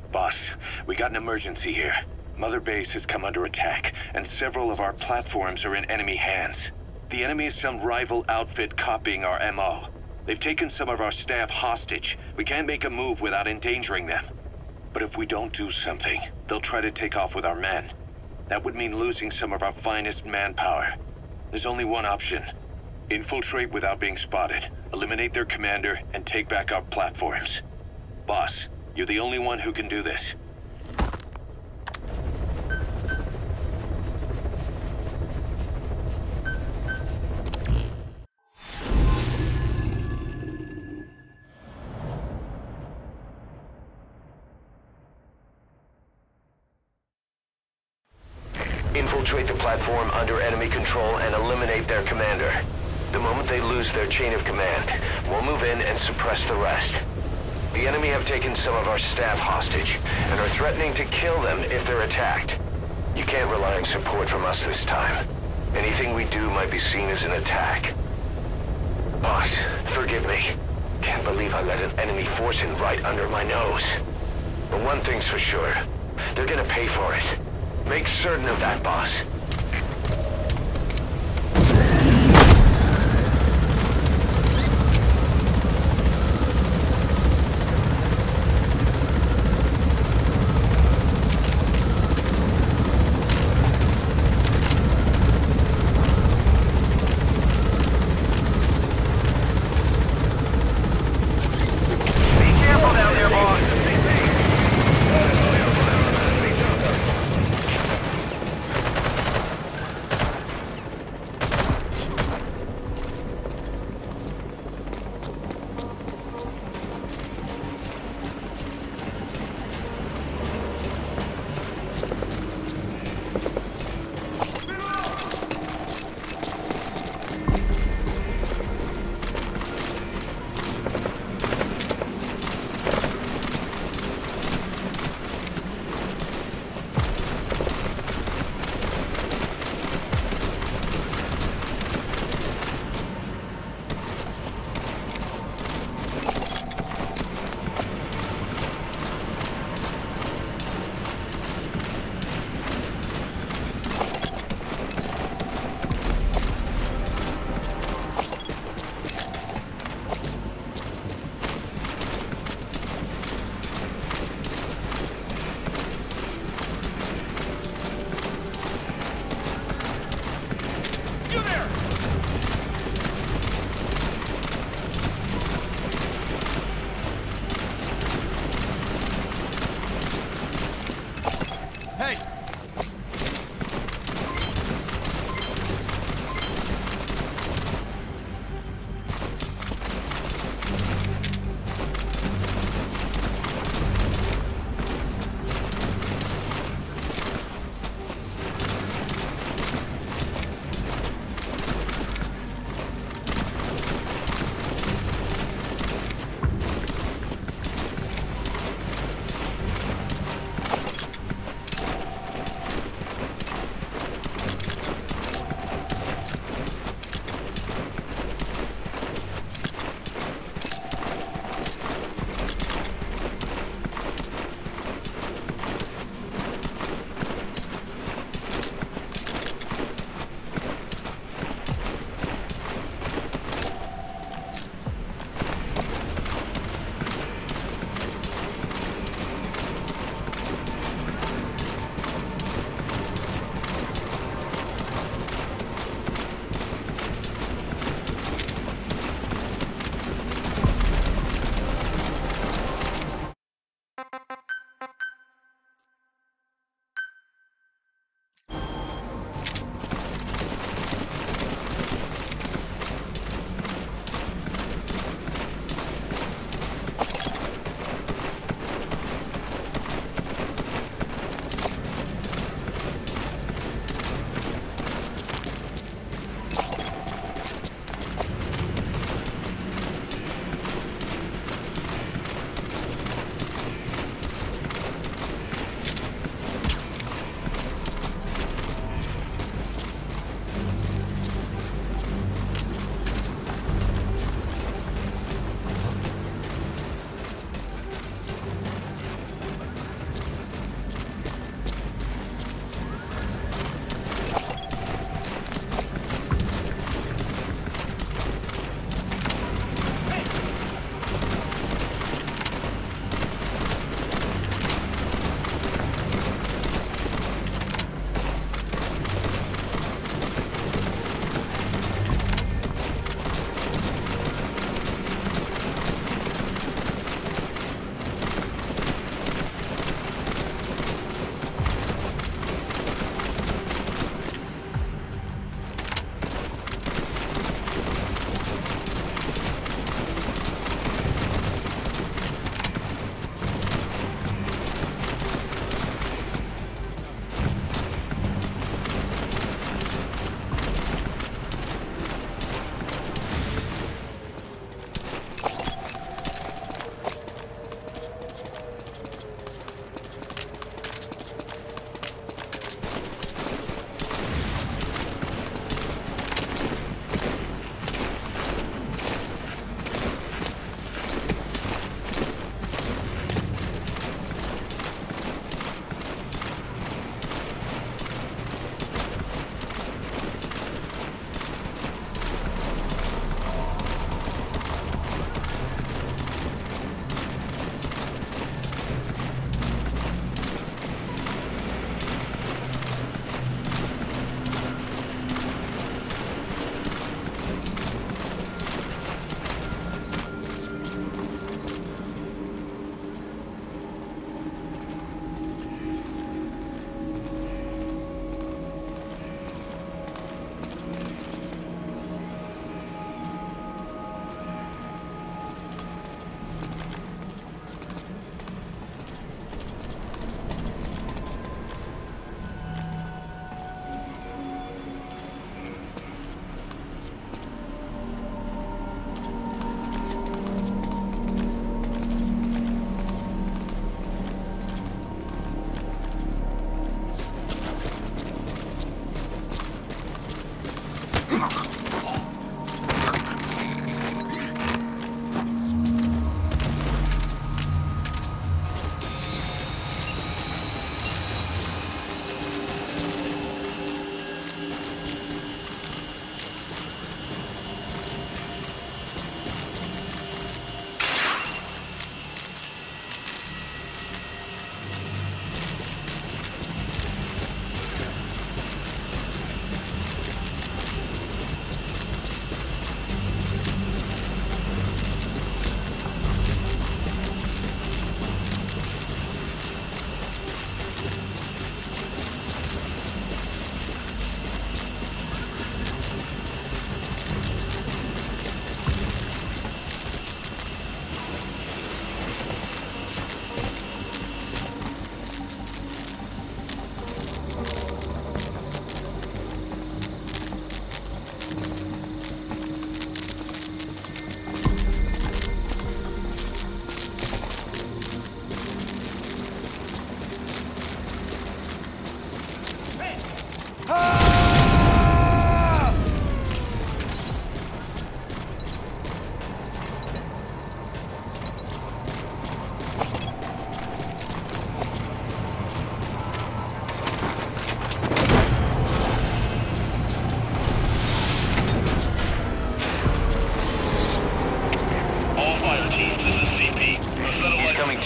Boss, we got an emergency here. Mother Base has come under attack, and several of our platforms are in enemy hands. The enemy is some rival outfit copying our MO. They've taken some of our staff hostage. We can't make a move without endangering them. But if we don't do something, they'll try to take off with our men. That would mean losing some of our finest manpower. There's only one option. Infiltrate without being spotted, eliminate their commander, and take back our platforms. Boss, you're the only one who can do this. Infiltrate the platform under enemy control and eliminate their commander. The moment they lose their chain of command, we'll move in and suppress the rest. The enemy have taken some of our staff hostage and are threatening to kill them if they're attacked. You can't rely on support from us this time. Anything we do might be seen as an attack. Boss, forgive me. Can't believe I let an enemy force in right under my nose. But one thing's for sure. They're gonna pay for it. Make certain of that, boss.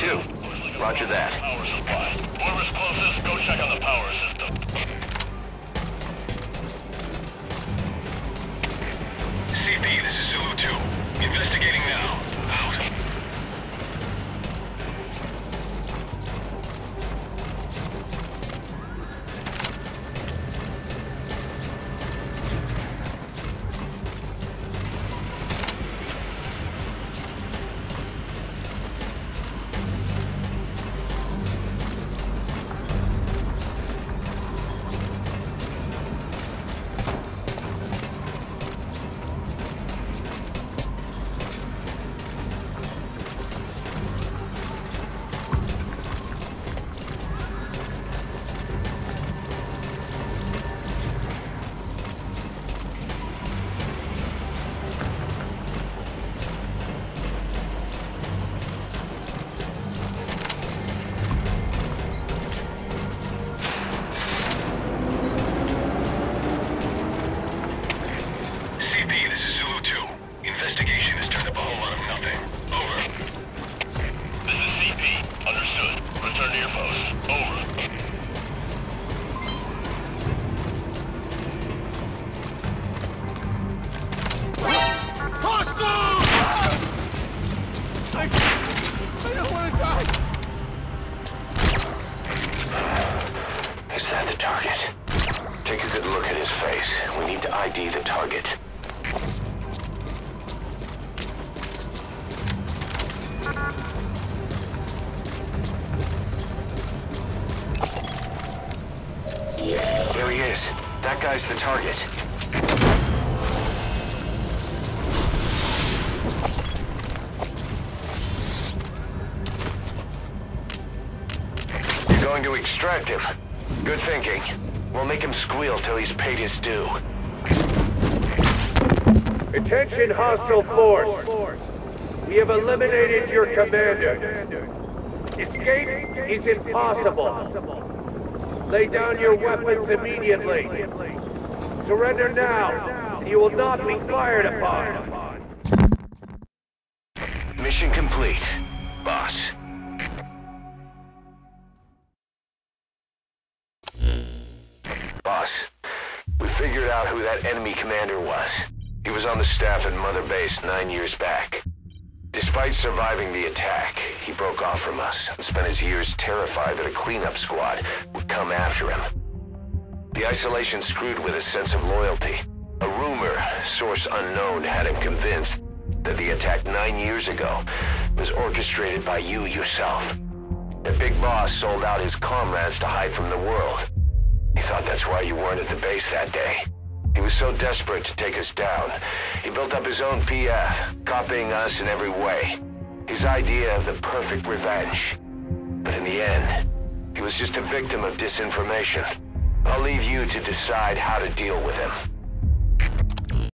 Zulu 2. Roger that. Power supply. Whoever's closest, go check on the power system. CP, this is Zulu 2. Investigating now. Out. Investigation has turned up a whole lot of nothing. Over. This is CP. Understood. Return to your post. Over. Hostile! I don't want to die! Is that the target? Take a good look at his face. We need to ID the target. There he is. That guy's the target. You're going to extract him. Good thinking. We'll make him squeal till he's paid his due. Attention hostile force. We have eliminated your commander. Escape is impossible. Lay down your weapons immediately. Surrender now, and you will not be fired upon. Mission complete, boss. Boss, we figured out who that enemy commander was. He was on the staff at Mother Base 9 years back. Despite surviving the attack, he broke off from us and spent his years terrified that a cleanup squad would come after him. The isolation screwed with his sense of loyalty. A rumor, source unknown, had him convinced that the attack 9 years ago was orchestrated by you yourself. The big boss sold out his comrades to hide from the world. He thought that's why you weren't at the base that day. He was so desperate to take us down, he built up his own PF, copying us in every way. His idea of the perfect revenge. But in the end, he was just a victim of disinformation. I'll leave you to decide how to deal with him.